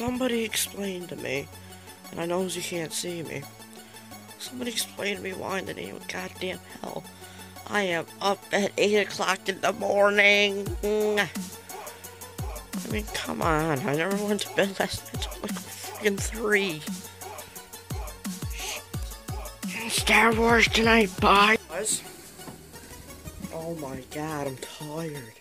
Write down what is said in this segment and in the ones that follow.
somebody explain to me, and I know you can't see me, somebody explain to me why in the name of goddamn hell I am up at 8 o'clock in the morning. I mean, come on, I never went to bed last night until like freaking 3. Star Wars tonight, bye. Guys, oh my god, I'm tired.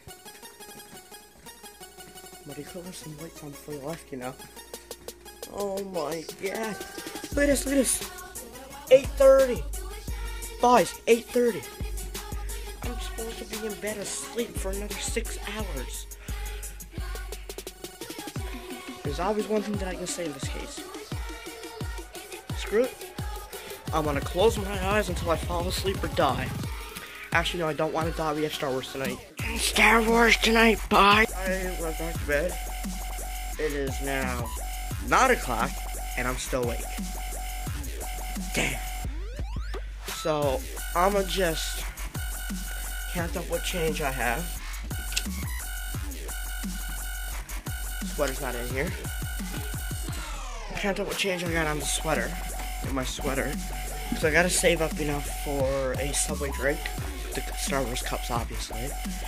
But you could have some lights on before you left, you know. Oh my god. Look at this, 8:30. Boys, 8:30. I'm supposed to be in bed asleep for another 6 hours. There's always one thing that I can say in this case. Screw it. I'm gonna close my eyes until I fall asleep or die. Actually, no, I don't want to die. We have Star Wars tonight. Star Wars tonight, bye. I went back to bed. It is now 9 o'clock, and I'm still awake. Damn. So, I'ma just count up what change I have. Sweater's not in here. Count up what change I got on the sweater. In my sweater. So I gotta save up enough for a Subway drink. The Star Wars cups, obviously.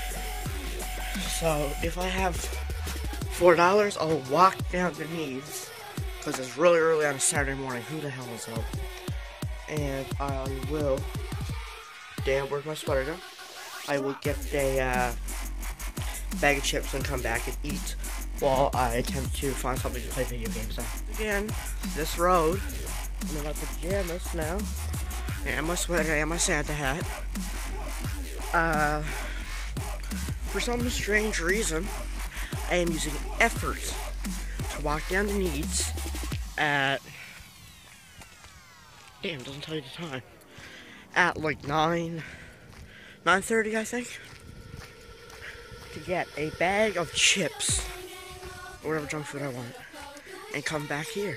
So if I have $4, I'll walk down the knees. Because it's really early on a Saturday morning. Who the hell is up? And I will... Damn, where's my sweater go? I will get a bag of chips and come back and eat while I attempt to find something to play video games on. Again, this road. I'm in my pajamas now. And my sweater and my Santa hat. For some strange reason, I am using effort to walk down the needs at... Damn, it doesn't tell you the time. At like 9:30, I think. To get a bag of chips, or whatever junk food I want, and come back here.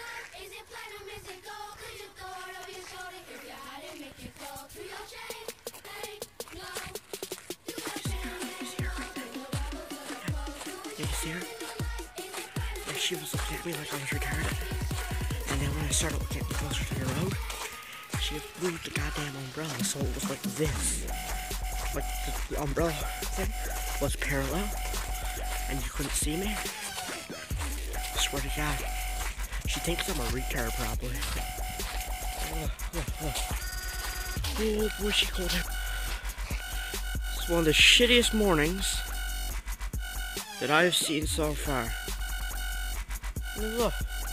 You see her? Yeah, she was looking at me like I was retarded. And then when I started looking closer to the road, she moved the goddamn umbrella, so it was like this. Like the umbrella thing was parallel, and you couldn't see me. I swear to God. She thinks I'm a retard, probably. Oh boy, she called it. It's one of the shittiest mornings that I have seen so far. Look.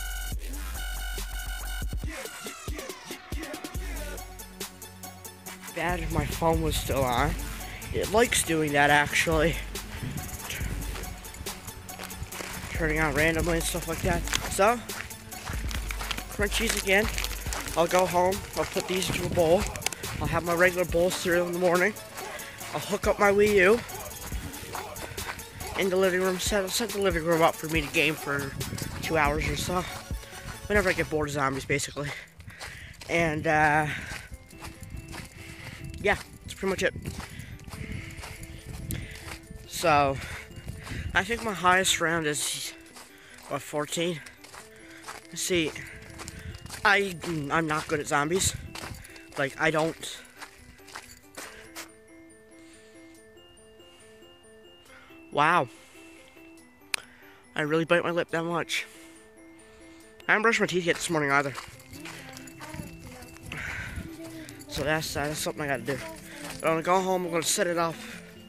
Bad if my phone was still on. It likes doing that, actually. Turning on randomly and stuff like that. So, crunchies again. I'll go home. I'll put these into a bowl. I'll have my regular bowl of cereal in the morning. I'll hook up my Wii U in the living room. Set the living room up for me to game for 2 hours or so. Whenever I get bored of zombies, basically. And, yeah, that's pretty much it. So, I think my highest round is, what, 14? See, I'm not good at zombies. Like, I don't... Wow. I really bite my lip that much. I haven't brushed my teeth yet this morning either. So that's something I gotta do. But I'm gonna go home, I'm gonna set it up.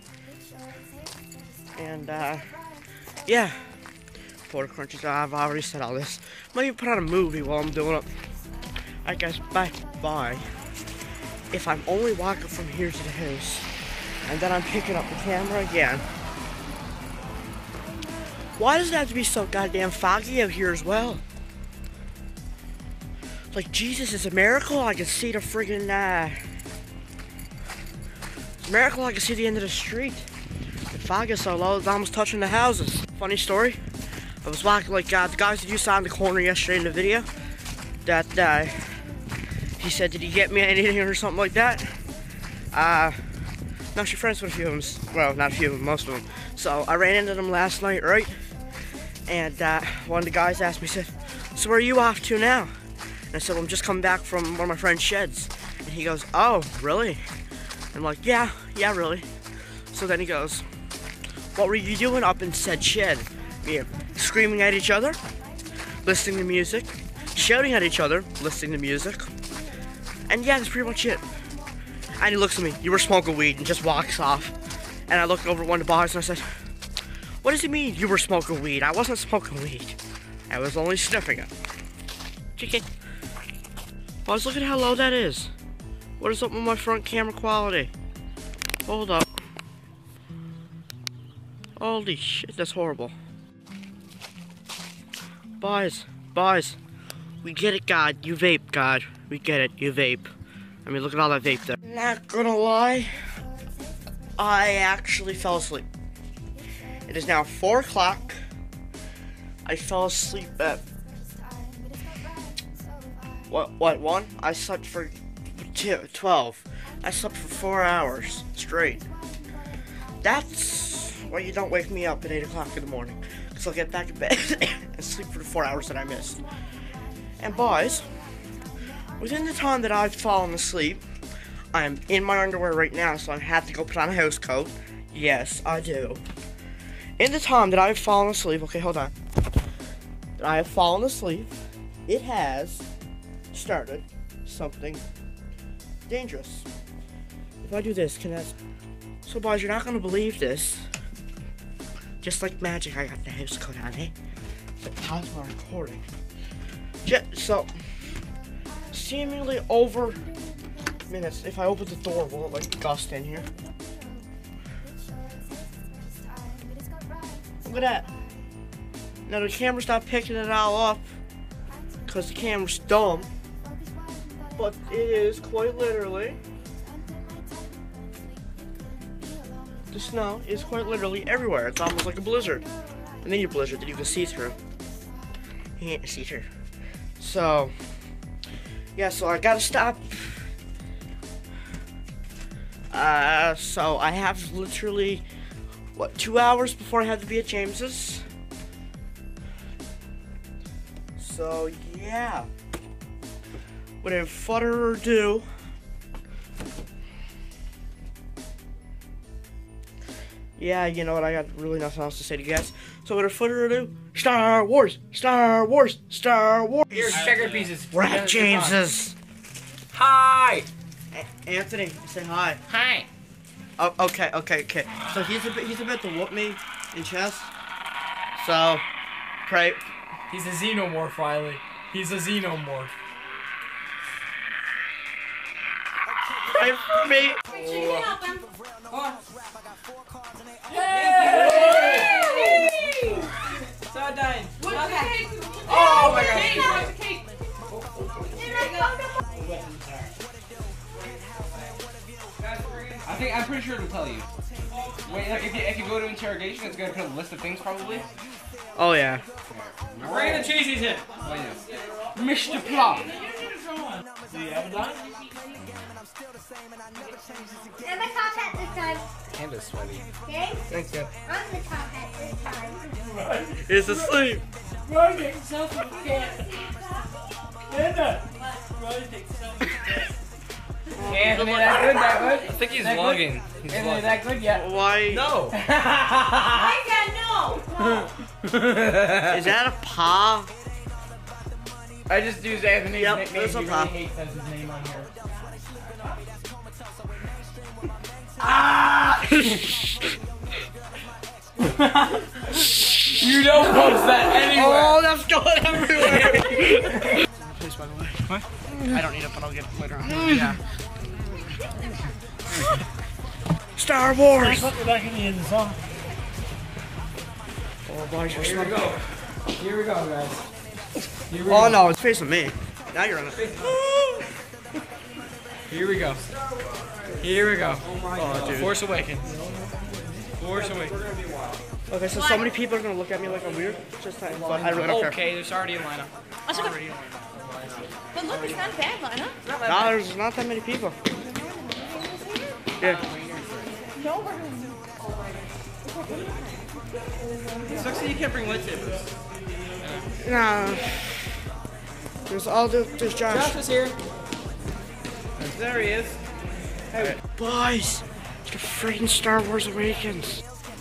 And, yeah. For the crunchies, I've already said all this. Might even put on a movie while I'm doing it. Alright guys, bye. Bye. If I'm only walking from here to the house, and then I'm picking up the camera again. Why does it have to be so goddamn foggy out here as well? Like, Jesus, it's a miracle I can see the friggin', it's a miracle I can see the end of the street. The fog is so low, it's almost touching the houses. Funny story. I was walking, like, the guys that you saw in the corner yesterday in the video, that, he said, did he get me anything or something like that? No, she's friends with a few of them. Well, not a few of them, most of them. So, I ran into them last night, right? And one of the guys asked me, said, "So where are you off to now?" And I said, "Well, I'm just coming back from one of my friend's sheds." And he goes, "Oh, really?" I'm like, yeah, really. So then he goes, "What were you doing up in said shed?" Yeah, screaming at each other, listening to music, shouting at each other, listening to music. And yeah, that's pretty much it. And he looks at me, "You were smoking weed," and just walks off. And I looked over at one of the boys and I said, "What does he mean, you were smoking weed? I wasn't smoking weed. I was only sniffing it." Chicken. Boys, look at how low that is. What is up with my front camera quality? Hold up. Holy shit, that's horrible. Boys, we get it, God. You vape, God. We get it, you vape. I mean, look at all that vape there. Not gonna lie, I actually fell asleep. It is now 4 o'clock. I fell asleep at, what, 1? I slept for 12. I slept for 4 hours straight. That's why you don't wake me up at 8 o'clock in the morning. Because I'll get back in bed and sleep for the 4 hours that I missed. And boys, within the time that I've fallen asleep, I'm in my underwear right now, so I have to go put on a house coat. Yes, I do. In the time that I've fallen asleep, okay, hold on. That I have fallen asleep, it has started something dangerous. If I do this, can I... So boys, you're not gonna believe this. Just like magic, I got the house coat on, eh? But pause my recording. So, seemingly over minutes, if I open the door, will it like gust in here? Look at that. Now the camera's not picking it all up because the camera's dumb, but it is quite literally. The snow is quite literally everywhere. It's almost like a blizzard. And then your blizzard that you can see through. You can't see through. So, yeah, so I gotta stop. So I have literally, what, 2 hours before I have to be at James's. So, yeah. Without further ado, yeah, you know what, I got really nothing else to say to you guys. So without further ado, Star Wars, Star Wars, Star Wars. Here's checker pieces. We're at James's. Hi. Anthony, say hi. Hi. Oh, okay. So he's about to whoop me in chess. So, pray. He's a xenomorph, Riley. He's a xenomorph. Pray for me. Hey! So done. Okay. Oh my god. I'm pretty sure it'll tell you. Wait, like if you go to interrogation, it's gonna put a list of things probably. Oh yeah. Bring the cheesies in. Oh yes. Mr. Plum. Do you have a dime? And my top hat this time. Hand is sweaty. Okay? Thanks, yeah. I'm the top hat this time. He's asleep. Ryan takes a selfie with the cat. Linda! Ryan takes a selfie with the cat. Anthony, that good, that good? I think he's that vlogging. Good? Anthony, that good yet? Why? No. I said no! Is that a paw? I just used Anthony's Yep, nickname. that's a He pop. really hates his name on here. Ah! You don't post that anywhere. Oh, that's going everywhere. Please, by the way. What? I don't need it, but I'll get it later on. Yeah. Star Wars. Put me back in the end of the song. Oh, boys, you're Here we smoking. go. Here we go, guys. Here we Oh go. no, it's facing me. Now you're on it. Here we go. Here we go. Oh, dude. Force Awakens. Force Awakens. Okay, so many people are gonna look at me like I'm weird. Just saying, but I really don't care. Okay, there's already a lineup. But look, it's not a bad lineup. No, there's not that many people. Yeah. No, we're It sucks that you can't bring lightsabers. Nah. There's Josh. Josh is here. There he is. Hey, boys, it's the freaking Star Wars Awakens.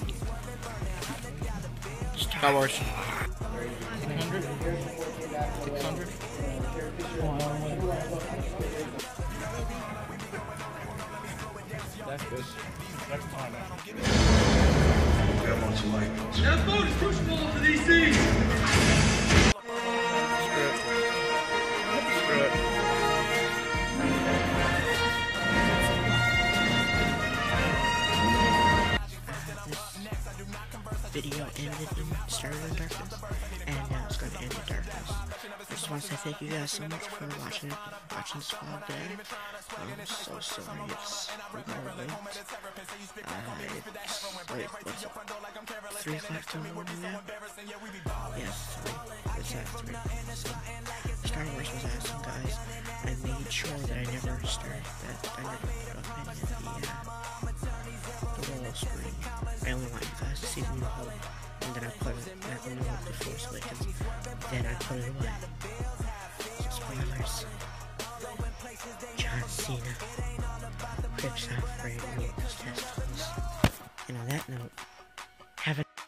Star Wars. 600? 600? That's good. That's fine. That boat is pushable to these seas! Video ended and started in darkness, and now it's going to end in darkness. I just want to say thank you guys so much for watching this vlog today. I'm so sorry it's more late. Wait, what's it? 3 o'clock in the morning now? Yes, 3. It's at 3. So, Star Wars was awesome, guys. I made sure that I never put up any of the roll screen. I only want you guys to see the New Hope, and then I put it at the New Hope, the Force Awakens, then I put it away. Spoilers. John Cena rips out Rey Mysterio's testicles. And on that note, have a